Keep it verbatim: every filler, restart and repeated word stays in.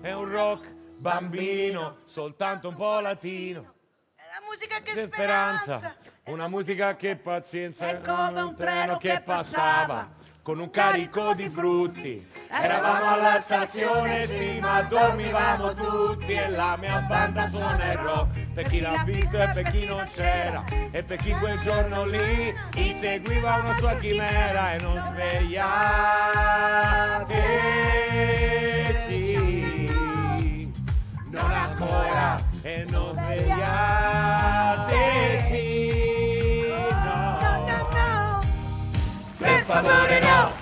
è un rock bambino, soltanto un po' latino. È la musica che Che speranza. speranza, una musica che pazienza, È come un treno che passava con un carico di frutti. Eravamo alla stazione, sì, ma dormivamo tutti e la mia banda suona il rock. Per chi l'ha visto e per chi non c'era, e per chi quel giorno lì inseguiva una sua chimera. E non svegliateci, non ancora, e non svegliateci, no, per favore no.